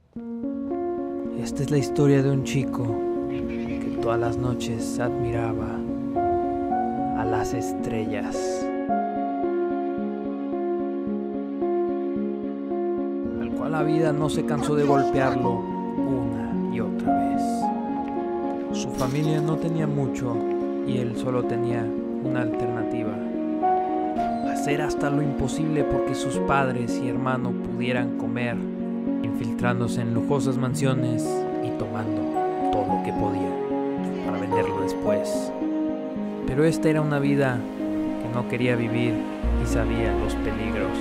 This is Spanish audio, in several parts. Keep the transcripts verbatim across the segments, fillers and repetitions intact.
Esta es la historia de un chico que todas las noches admiraba a las estrellas, al cual la vida no se cansó de golpearlo una y otra vez. Su familia no tenía mucho y él solo tenía una alternativa: hacer hasta lo imposible porque sus padres y hermano pudieran comer, infiltrándose en lujosas mansiones y tomando todo lo que podían para venderlo después. Pero esta era una vida que no quería vivir y sabía los peligros.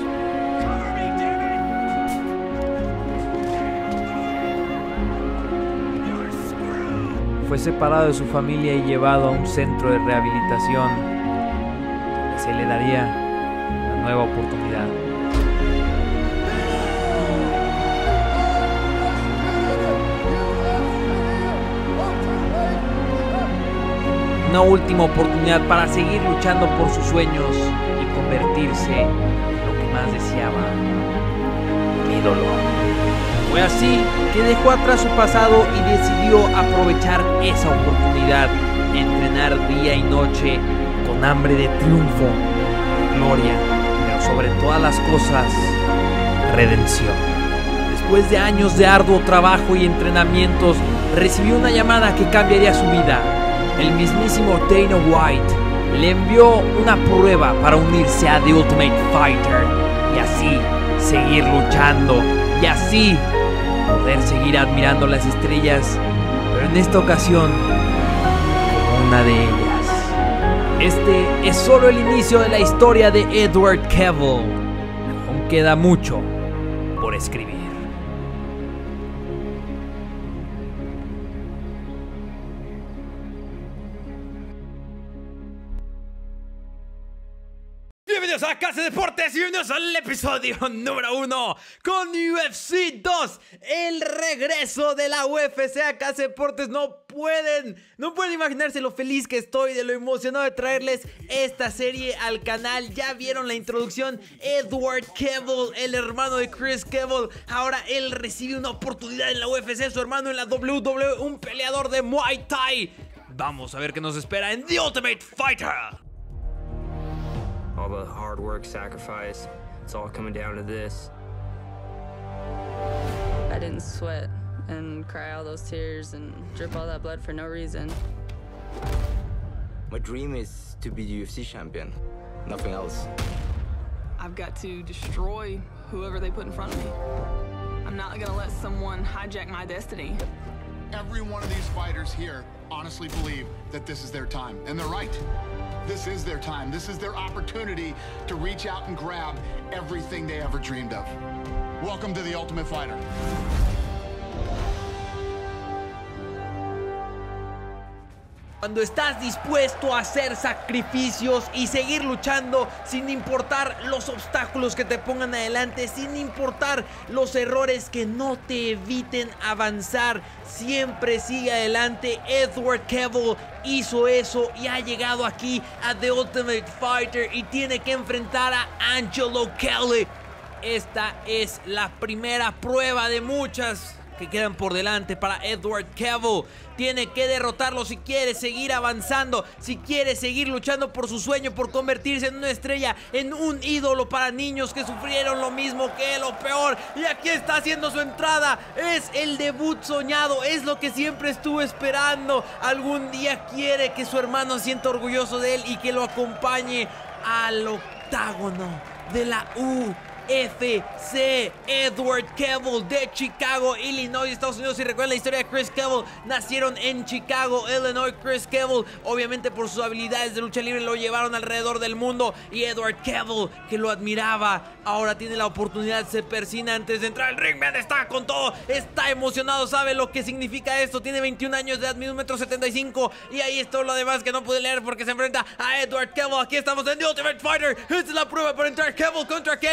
Fue separado de su familia y llevado a un centro de rehabilitación donde se le daría una nueva oportunidad. Una última oportunidad para seguir luchando por sus sueños y convertirse en lo que más deseaba: un ídolo. Fue así que dejó atrás su pasado y decidió aprovechar esa oportunidad, entrenar día y noche con hambre de triunfo, de gloria, pero sobre todas las cosas, redención. Después de años de arduo trabajo y entrenamientos, recibió una llamada que cambiaría su vida. El mismísimo Dana White le envió una prueba para unirse a The Ultimate Fighter y así seguir luchando y así poder seguir admirando las estrellas, pero en esta ocasión como una de ellas. Este es solo el inicio de la historia de Edward Cavill. Aún queda mucho por escribir. Bienvenidos a Casa de Deportes y bienvenidos al episodio número uno con U F C dos. El regreso de la U F C a Casa de Deportes. No pueden, no pueden imaginarse lo feliz que estoy, de lo emocionado de traerles esta serie al canal. Ya vieron la introducción. Edward Cavill, el hermano de Chris Cavill, ahora él recibe una oportunidad en la U F C. Su hermano en la W W E, un peleador de Muay Thai. Vamos a ver qué nos espera en The Ultimate Fighter. All the hard work, sacrifice, it's all coming down to this. I didn't sweat and cry all those tears and drip all that blood for no reason. My dream is to be U F C champion, nothing else. I've got to destroy whoever they put in front of me. I'm not gonna let someone hijack my destiny. Every one of these fighters here honestly believe that this is their time, and they're right. This is their time. This is their opportunity to reach out and grab everything they ever dreamed of. Welcome to The Ultimate Fighter. Cuando estás dispuesto a hacer sacrificios y seguir luchando sin importar los obstáculos que te pongan adelante, sin importar los errores que no te eviten avanzar, siempre sigue adelante. Edward Cavill hizo eso y ha llegado aquí a The Ultimate Fighter y tiene que enfrentar a Angelo Kelly. Esta es la primera prueba de muchas que quedan por delante para Edward Cavill. Tiene que derrotarlo si quiere seguir avanzando, si quiere seguir luchando por su sueño, por convertirse en una estrella, en un ídolo para niños que sufrieron lo mismo que él o peor. Y aquí está haciendo su entrada. Es el debut soñado, es lo que siempre estuvo esperando. Algún día quiere que su hermano sienta orgulloso de él y que lo acompañe al octágono de la U F C. Edward Cavill de Chicago, Illinois, Estados Unidos. Si recuerdan la historia de Chris Cavill, nacieron en Chicago, Illinois. Chris Cavill, obviamente por sus habilidades de lucha libre, lo llevaron alrededor del mundo. Y Edward Cavill, que lo admiraba, ahora tiene la oportunidad, se persina antes de entrar al ring. Man, está con todo, está emocionado, sabe lo que significa esto. Tiene veintiún años de edad, mide un metro setenta y cinco. Y ahí está lo demás que no pude leer porque se enfrenta a Edward Cavill. Aquí estamos en The Ultimate Fighter. Esta es la prueba para entrar. Cavill contra Kelly. Se dan las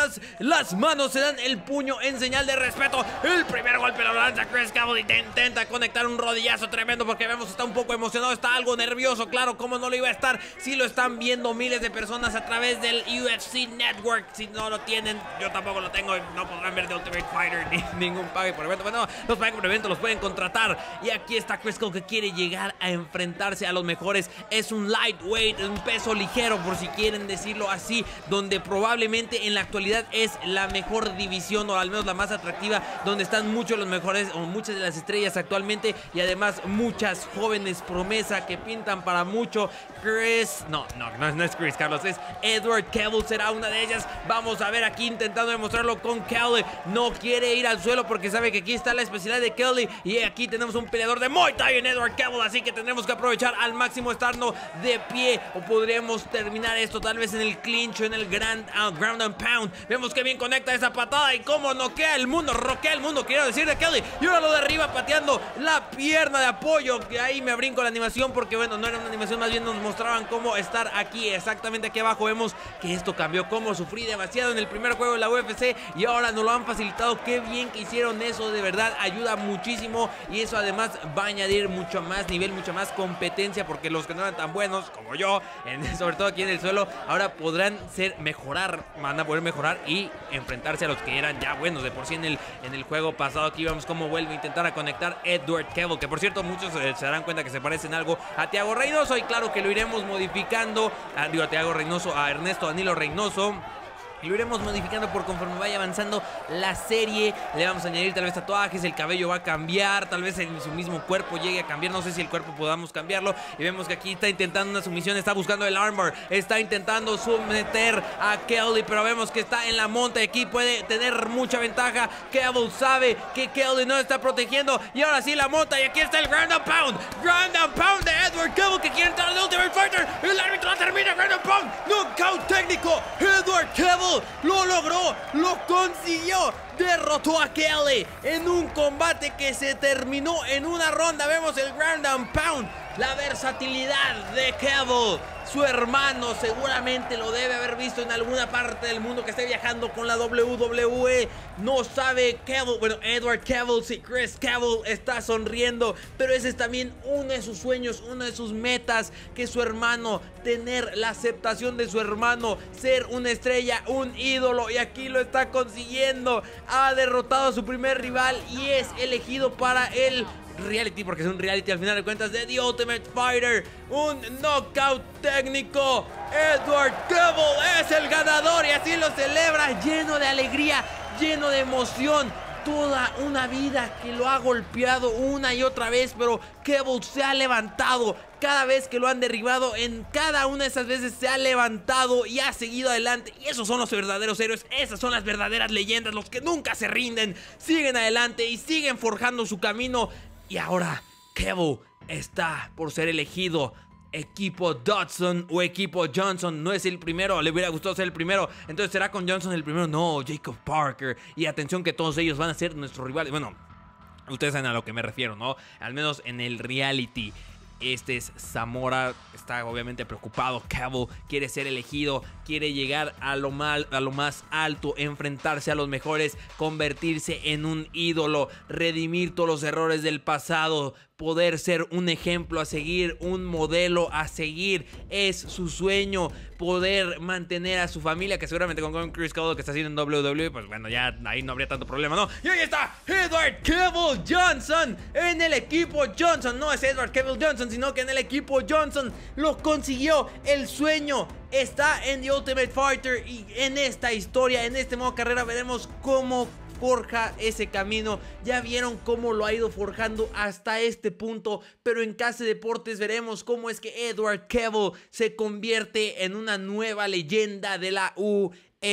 las, las manos, se dan el puño en señal de respeto. El primer golpe lo lanza Chris Cable y te intenta conectar un rodillazo tremendo porque vemos que está un poco emocionado, está algo nervioso. Claro, cómo no lo iba a estar si lo están viendo miles de personas a través del U F C Network. Si no lo tienen, yo tampoco lo tengo, no podrán ver The Ultimate Fighter ni ningún pague por evento. Bueno, los pague por evento los pueden contratar. Y aquí está Chris Cable, que quiere llegar a enfrentarse a los mejores. Es un lightweight, un peso ligero, por si quieren decirlo así, donde probablemente en la actualidad es la mejor división, o al menos la más atractiva, donde están muchos los mejores o muchas de las estrellas actualmente, y además muchas jóvenes promesa que pintan para mucho. Chris, no, no, no, no es Chris Carlos, es Edward Cable, será una de ellas. Vamos a ver aquí intentando demostrarlo con Cable. No quiere ir al suelo porque sabe que aquí está la especialidad de Cable, y aquí tenemos un peleador de Muay Thai en Edward Cable, así que tendremos que aprovechar al máximo estarnos de pie, o podríamos terminar esto tal vez en el clinch o en el grand, uh, ground and pound. Vemos que bien conecta esa patada y cómo noquea el mundo, roquea el mundo, quiero decir, de Kelly. Y ahora lo derriba pateando la pierna de apoyo, que ahí me brinco la animación porque bueno, no era una animación, más bien nos mostraban cómo estar aquí, exactamente aquí abajo. Vemos que esto cambió, cómo sufrí demasiado en el primer juego de la U F C y ahora nos lo han facilitado. Qué bien que hicieron eso, de verdad ayuda muchísimo, y eso además va a añadir mucho más nivel, mucha más competencia, porque los que no eran tan buenos como yo, en, sobre todo aquí en el suelo, ahora podrán ser mejorar, van a poder mejorar y enfrentarse a los que eran ya buenos de por sí en el, en el juego pasado. Aquí vemos cómo vuelve a intentar a conectar Edward Cable, que por cierto muchos eh, se darán cuenta que se parecen algo a Thiago Reynoso, y claro que lo iremos modificando, a, digo a Thiago Reynoso, a Ernesto Danilo Reynoso. Y lo iremos modificando por conforme vaya avanzando la serie. Le vamos a añadir tal vez tatuajes, el cabello va a cambiar, tal vez en su mismo cuerpo llegue a cambiar, no sé si el cuerpo podamos cambiarlo. Y vemos que aquí está intentando una sumisión, está buscando el armbar, está intentando someter a Kelly, pero vemos que está en la monta y aquí puede tener mucha ventaja. Cable sabe que Kelly no está protegiendo, y ahora sí la monta, y aquí está el ground and pound, ground and pound de Edward Cable, que quiere entrar al Ultimate Fighter. El árbitro la termina, ground and pound, knockout técnico. Edward Cable lo logró, lo consiguió, derrotó a Kelly en un combate que se terminó en una ronda. Vemos el ground and pound, la versatilidad de Cable. Su hermano seguramente lo debe haber visto en alguna parte del mundo que esté viajando con la W W E. No sabe Cable, bueno, Edward Cable, si Chris Cable está sonriendo, pero ese es también uno de sus sueños, una de sus metas, que su hermano, tener la aceptación de su hermano, ser una estrella, un ídolo, y aquí lo está consiguiendo. Ha derrotado a su primer rival y es elegido para el reality, porque es un reality al final de cuentas, de The Ultimate Fighter. Un knockout técnico. Edward Cable es el ganador y así lo celebra, lleno de alegría, lleno de emoción. Toda una vida que lo ha golpeado una y otra vez, pero Cable se ha levantado. Cada vez que lo han derribado, en cada una de esas veces se ha levantado y ha seguido adelante. Y esos son los verdaderos héroes, esas son las verdaderas leyendas, los que nunca se rinden, siguen adelante y siguen forjando su camino. Y ahora Cable está por ser elegido equipo Dodson o equipo Johnson. No es el primero, le hubiera gustado ser el primero, entonces será con Johnson el primero. No, Jacob Parker. Y atención que todos ellos van a ser nuestros rivales. Bueno, ustedes saben a lo que me refiero, ¿no? Al menos en el reality. Este es Zamora, está obviamente preocupado. Cable quiere ser elegido, quiere llegar a lo, mal, a lo más alto, enfrentarse a los mejores, convertirse en un ídolo, redimir todos los errores del pasado, poder ser un ejemplo a seguir, un modelo a seguir. Es su sueño, poder mantener a su familia, que seguramente con Chris Cable, que está haciendo en W W E, pues bueno, ya ahí no habría tanto problema, ¿no? Y ahí está Edward Cable Johnson en el equipo Johnson. No es Edward Cable Johnson, sino que en el equipo Johnson lo consiguió. El sueño está en The Ultimate Fighter, y en esta historia, en este modo carrera, veremos cómo forja ese camino. Ya vieron cómo lo ha ido forjando hasta este punto, pero en K C Deportes veremos cómo es que Edward Cable se convierte en una nueva leyenda de la U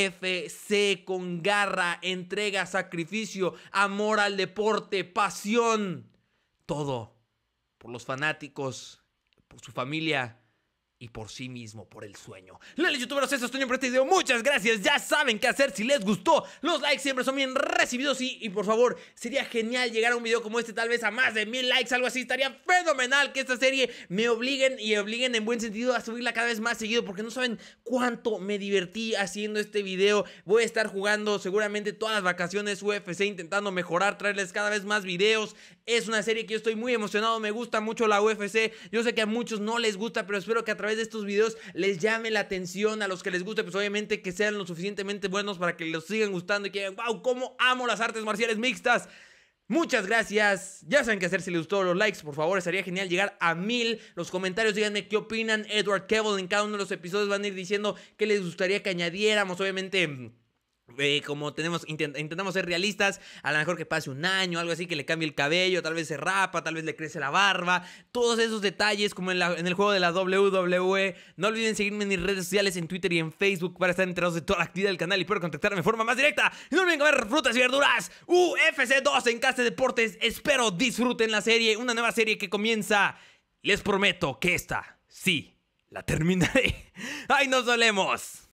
F C, con garra, entrega, sacrificio, amor al deporte, pasión, todo por los fanáticos, por su familia y por sí mismo, por el sueño. Lele youtuberos, eso es todo por este video. Muchas gracias, ya saben qué hacer. Si les gustó, los likes siempre son bien recibidos. Y, y por favor, sería genial llegar a un video como este, tal vez a más de mil likes, algo así. Estaría fenomenal que esta serie me obliguen, y obliguen en buen sentido, a subirla cada vez más seguido, porque no saben cuánto me divertí haciendo este video. Voy a estar jugando seguramente todas las vacaciones U F C, intentando mejorar, traerles cada vez más videos. Es una serie que yo estoy muy emocionado, me gusta mucho la U F C. Yo sé que a muchos no les gusta, pero espero que a través de estos videos les llame la atención. A los que les guste, pues obviamente que sean lo suficientemente buenos para que los sigan gustando y que digan, wow, cómo amo las artes marciales mixtas. Muchas gracias, ya saben qué hacer. Si les gustó, los likes, por favor, estaría genial llegar a mil. Los comentarios, díganme qué opinan. Edward Cable en cada uno de los episodios van a ir diciendo qué les gustaría que añadiéramos. Obviamente, Eh, como tenemos, intent, intentamos ser realistas, a lo mejor que pase un año, algo así, que le cambie el cabello, tal vez se rapa, tal vez le crece la barba, todos esos detalles como en, la, en el juego de la W W E. No olviden seguirme en mis redes sociales, en Twitter y en Facebook, para estar enterados de toda la actividad del canal y poder contactarme de forma más directa. Y no olviden comer frutas y verduras. U F C dos en Casa de Deportes. Espero disfruten la serie, una nueva serie que comienza. Les prometo que esta, sí, la terminaré. ¡Ay, nos solemos!